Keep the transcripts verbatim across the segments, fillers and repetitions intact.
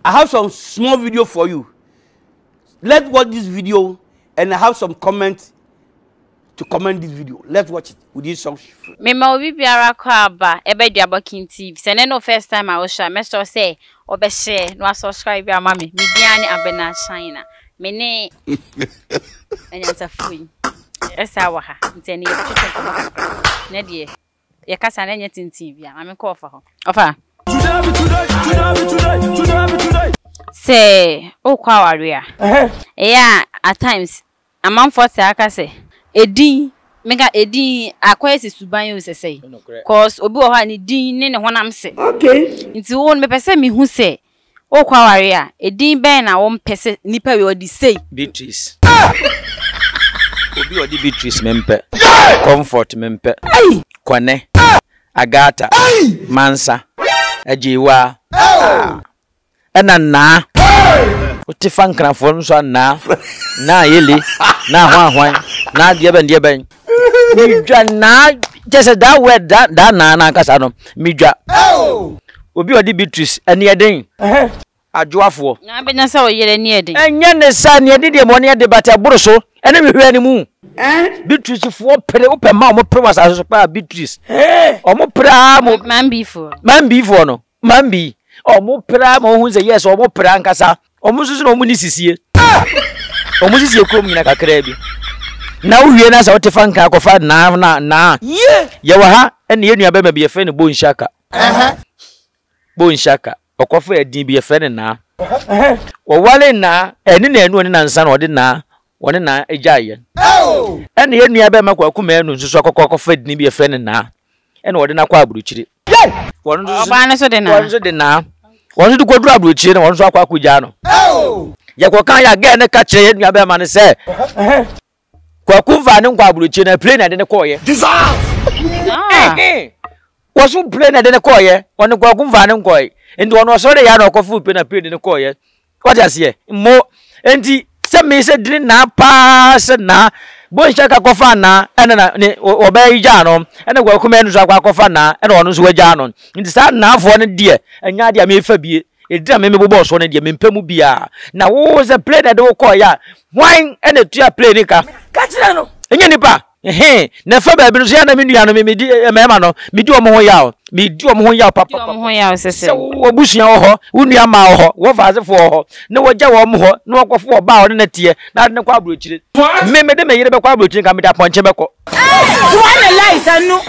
I have some small video for you. Let's watch this video and I have some comments to comment this video. Let's watch it with this song. Me ma obi biara kwa aba ebe duabo King T V. Se no first time I will share. Me so say obe share no subscribe ama me. Me diani abena China. Me ne enyansa fui. Esa wa ha. Nteni ye twetwe ko. Na de ye kasa na nya tintin bia. Ma me ko ofa ho. Ofa. Today today today today today. Say o kwa waria. Eh. Yeah, at times among for say aka say Edin mega edin akwese suban yo sesei cause obi wo ha ni din ne ne honam se okay nti wo me pese me hu se o kwa ware a edin ben na wo mpese nipa we odi sei Beatrice obi odi Beatrice mempe comfort mempe kwane Agata Mansa ajiwa ena na Uti fankra fon so na na yeli na hwan hwan na de ben de ben midwa na just that word that that na na kasa no midwa obi odi Beatrice ene eden eh adwoafo na be na sa o yere ne eden enye ne sa ne eden de mo ne de bata boroso ene me hwe ne mu eh Beatrice fo pere ope ma mo pere wasa so pa Beatrice eh o mo pere mo man before man before no man bi o mo pere mo hu se yes o mo pere ankasa omususu no muni sisie ah omusisie krom nyina kakra bi na uwie na sa wotefa nka akofa na na na ye ye wa ha ene ye nua bema bi ye fe ne bonshaka eh bonshaka okofa edin bi ye fe ne na eh wo wale na ene na enu ne na nsa na ode na wone na ejaye oh ene ye nua bema kwa kuma enu nsusu akokọ akofa edin bi ye fe ne na ene ode na kwa aburuchiri ye wonu nsusu oba na so de na wonu so de na wonu du kodru aburuchiri na wonu so akwa akuja no oh ya kwa kan ya ga ne ka kire ye nua bema ne se eh kwa kumva ne nkwa aburuchi na plane na de ne koye dissolve ah wasu plane na de ne koye won kwa kumva ne nkoye ndi won osore ya na okofu pe na plane ne koye what you say mo enti se me se drin na pass na bon shaka kofa na ene na obey ja no ene kwa kuma enu so akwa kofa na ene won so waja no nti sa na afo ne de enya de me fa bie edira me me bobo so ne de me mpemu bia na wo se plane de wo koye wine ene tua plane ka ka kire no enye nipa ehe na fa ba bi no so ya na me nua no me me di mema no me di omo ho yawo me di omo ho yawo papa papa omo ho yawo sese wo busua wo ho wo nua ma wo ho wo faase fo ho ne wo ja wo mo ho ne wo kofo oba wo ne tie na ne kwa abrochire me me de me yire be kwa abrochire ka me da ponche beko one life anu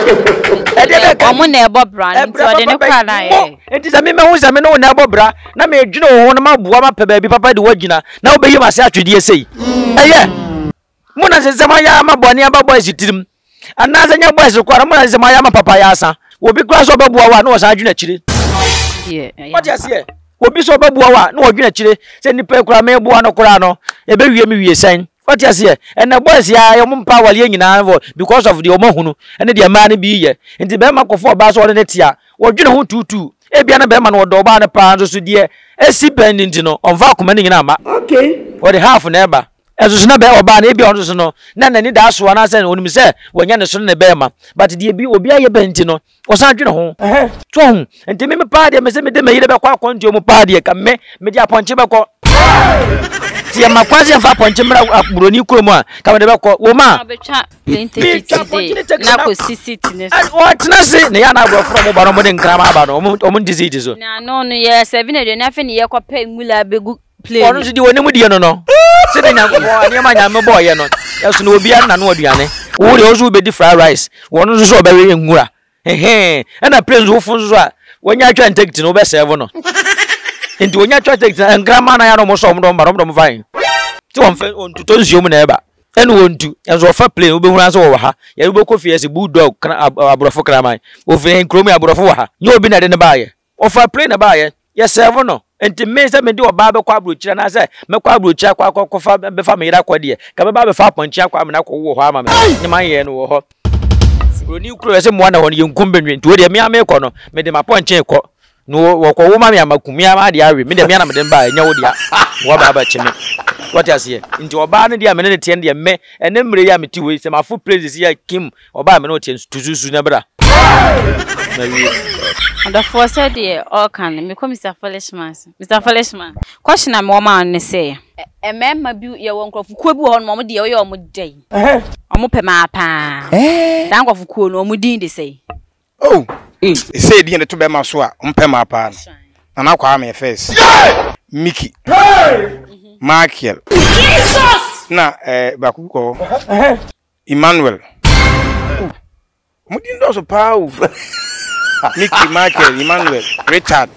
e de be omo na ebo bra nti o de ne kwa na ye enti sa me me hu sa me no na ebo bra na me dwene wo ho na maboa ma pe ba bi papa de wagina na wo be yi ma se atwede sei eye muna se zama ya ma boni aba boys tirim anaza nya boys kwara muna se zama ya ma papa ya asa obi kura so babua wa na wo sa adwena chire yeah what you say obi so babua wa na wo adwena chire se nipa kura me bua no kura no e be wie me wie san what you say and the boys ya yo mpa wale nyina vo because of the omahunu ene de ma na bi ye nti be ma kofo ba so ne tia wo dwena ho tutu e bia na be ma no do ba na pa so de esi pending no on va kuma ni nyina ma okay what the half na eba ezo na be oba na ebi ono so no na nani da so na se onim se wonya ne so ne be ma but de bi obi aye benti no osan dwene ho eh to ho enti me me pa de me se me de me yire be kwa akonto mu pa de ka me me de aponche be ko ti ya makwazi afa aponche mra aburoni kromo a ka me de be ko wo ma betwa plenty city na ko city ne so what na se ne ya na agbo from ba no mo de nkrama ba no o disease so na no no ye seven de na fe ne ye ko pa ngula begu play ono so di woni mu die no no se de nyanko bo ne ma nyame bo ye no yeso no obi an na no aduane wo de ozo be di fried rice wono so so be we ngura ehe na praise wo fun so a wonya atwa integrity no be serve no enti wonya atwa integrity ngrama na ya no mo so mo do mbaro mo fine ti won fe on tuto nzio mu na eba ene wontu enzo fa play wo be hu anso wo ha ya be ko fie se bulldog abrofo kraman wo fe nkromi abrofo wo ha nye obi na de ne ba ye o fa play na ba ye ye serve no enti me se me di oba be kwa abrochira na se me kwa abrochira kwa kwa fa be fa me yira kwa de ka be ba be fa ponchi akwa me na kwa wo ho ama me ni man ye no wo ho roni kuro se mo na ho ye nkumbenwe nti wo de me ame ko no me de ma ponchi ko no wo ko wo ma me amakumia ma de awe me de me na me de ba nya wo dia wo ba ba chime what I say into oba ne dia me ne tie ne me ene mre ya meti we se ma full praises ya kim oba me no tie tuzuzu na bra na wi the first said all can me come Mister Felishman Mister Felishman question am wo ma ne say e memma bi ye won krofukuo bi ho no mo de ye o mo dai eh o pe ma pa eh dan krofukuo no mo din de say oh say di ne to be ma so a o pe ma pa na na kwa me first Mickey Michael Jesus na eh bakuko Emmanuel mo din do so pa o Mickey Michael Emmanuel Richard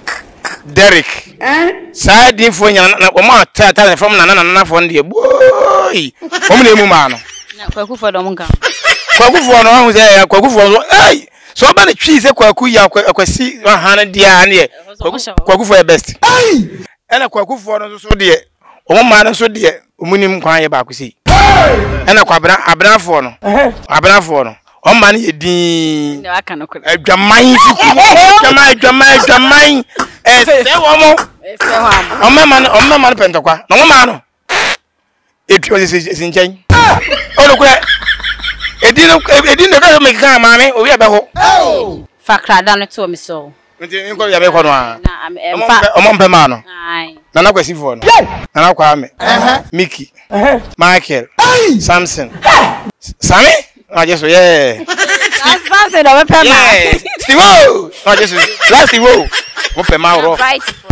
Derek eh side info nya na o ma ta ta from na na na fo ndie boy o mo na emu ma no na kwaku fo do mo nka kwaku fo no hu say kwaku fo so eh so ba na twi se kwaku ya akwasi hana dia ne kwaku fo best eh ena kwaku fo no so de o mo ma no so de o mu nim kwan ye ba akwasi ena kwabra abra fo no abra fo no o ma ne din na aka no kula adwaman fiku adwaman adwaman adwaman eh se wo mo se wo am o ma o ma pentokwa no ma no etu o se nchen o no kula edin edin no ka me ka ma me o wi abe ho fakra da no to me so nti nko ya be ko no a na o mo mpe ma no ai na na kwasi fo no na na kwa me Mickey Michael Samson Sammy I just yeah. That's fancy no pe ma. Steve. I just last Steve. Mo pe ma ro.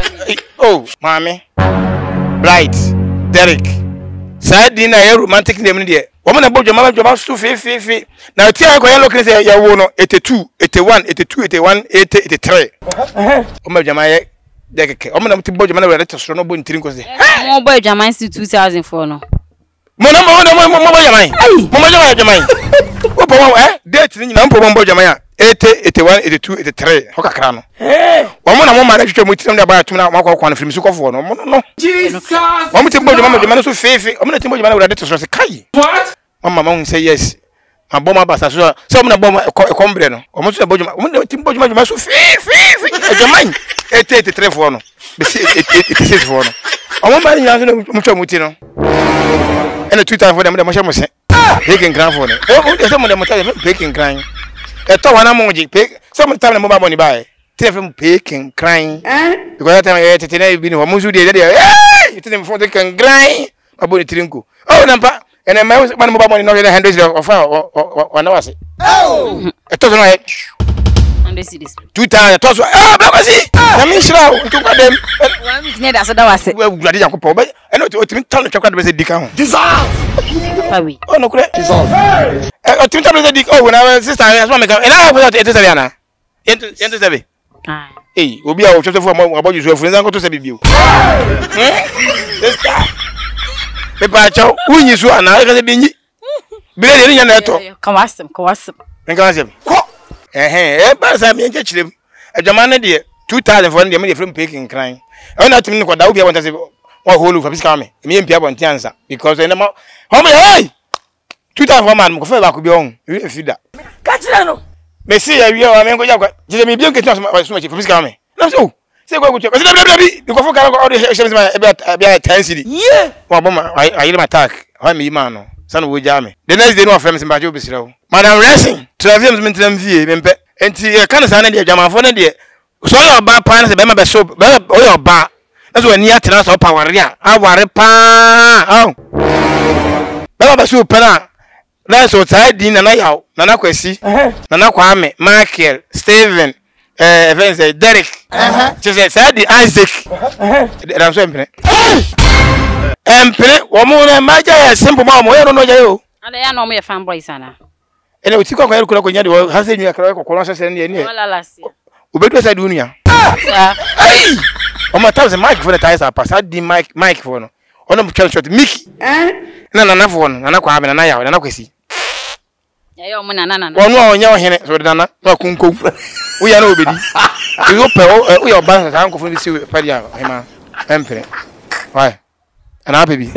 Oh, mommy. Bright. Derek. Side din na romantic name there. Wo mo na bojo mama joba stu fe fe fe. Na ti an ko yan lokin say ya wo no eighty-two, eighty-one, eighty-two, eighty-one, eighty, eighty-three. Eh. O ma jama ye dekeke. O mo na ti bojo mama we to so no bo ntiri ko say. Mo bojo jama two thousand four no. Mo na mo na mo mo bojo jama. Mo mo jama jama. O po eh date ni na mpo bombo jama ya eighty, eighty-one, eighty-two, eighty-three ho kakra no eh wo mo na mo ma na twetwa mo tiram da ba atum na mo akwa na film su kofo no mo no Jesus wo mo timbo jama jama so fefe wo mo na timbo jama na date so se kai what mama mo say yes ma boma ba sa so so mo na boma ekombre no wo mo so bojo wo mo na timbo jama jama so fefe jama eighty, eighty-three fo no be eighty-six fo no wo mo ba ni na so mo twa mo ti no ena two thousand four dem dem mo mo se Baking grand for it. Oh, there's someone that tell you baking crying. A to one among you pick some time the mobile money buy. Tell them baking crying. Because that time I today been one musu dey there. Hey! You tell them for they can grind about the trinku. Oh, number and then my mobile money not the hundreds of or or no say. Oh! I told them I and this is two times I told you ah baba see. Na me shira o to dem. One week near that so that was it. We gladi yakopɔ but I know to me tell no chakwa de be dika ho. Dissolve. Pawi. Oh no kure. Dissolve. Eh o timi tell me dika oh na sister as ma make. E na go to seven ana. Ento ento seven. Ah. Eh obi a o twetwe fo mo aboju so afun nzanko to seven bio. Eh? Sister. Me pa chaw unyi so ana ka se binyi. Bile de nya na eto. Kawasem kawasem. Nkawasem. Eh eh ba sa me nche chirem. Adwama ne de two thousand four hundred me de from picking crying. I na timi ko da obi a want say wa holu fa fisika me. Me mpia bon tiansa because ene ma how me hey two thousand four man ko fa ba ko bi on. E fi da. Ka chire no. Me see ya wi o me ko ja kwa. Je me bi on ketan so ma so ma fa fisika me. Na so say go go check. Say da da bi ko fo ka ko all the shame ma e be ten cedi. Yeah. Wa bo ma I my attack. How me man no. San wo ja me. The next day no friend me ba jo be sira. Madam Racing. Travel me ntram vie me mpe. Enti e kan sa na de adwamanfo na de so your ba pa na se be ma be so be o your ba na so ani atena so pa ware a aware pa oh be ma be so pa na na so tai din na na yaw na na kwasi na na kwa ame Michael Steven eh events Derek eh je say di Isaac eh ram so empre empre wo mo na maja ya simple ma mo yo no ja yo ale ya no mo ye fan boy sana ene uti kwa kwa yero kula konya de ha se nyu akra ko kolon so se ne ne wala lasi obedo sa dunia ah ai o ma tawse mic for the tires are pass di mic mic for no ono mo chance shot Mickey eh na na na for no na na kwa na na ya na na kwesi ya yo mo na na na ono onya ohene so de na na kunko wo ya na obedi yo pe o yo ban sa nko fo bi si pa dia hema empre why ana baby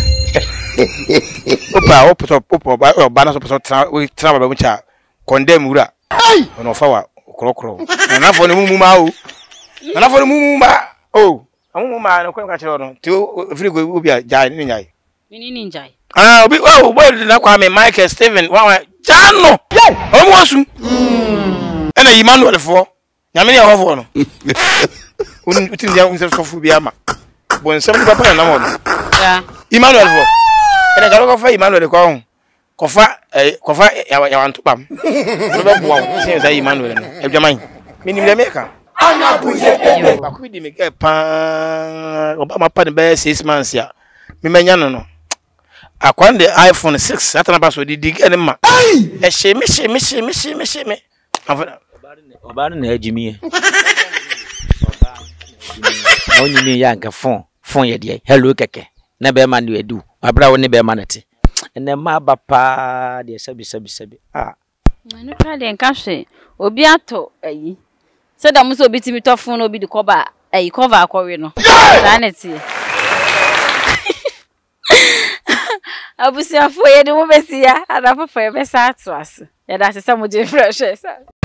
opa opa opa o ba na so so tra we tra ba mu cha condemn wura ono fa wa krokro na na fo ne mu mu ma o na na fo ne mu mu ma o amu ma no ko ka chiro no ti ofiri go obi a jai ni nyai Mini ninja. ah obi oh boy na kwa me Michael Steven wa jano omo wasu ena Emmanuel fo nyame ne hofo no un utin dia unse sofu bi ama bon sem papa na mo no Yeah. Emmanuel fo ena garo ko fa Emmanuel ko ho ko fa ko fa ya ya wanto pam no be bo wo sin say Emmanuel no edwaman minim le meka ana buye ba ku di me ke pa Obama pa ne be six months ya me menya no no akwande iPhone six atana ba so di di ene ma e sheme sheme sheme sheme sheme afana Obare na ajimi. Onyi ni yanka phone phone ye de hello keke na be man we do abra woni be man ate ene ma ba pa de sabi sabi sabi ah No ka de nka hwe obi ato ayi se da muso obi timi to phone obi di cover ayi cover akọwe no sanity abusia fo ye de mo besia ada papa ye be sa ato ase ya da se sa mo je fresh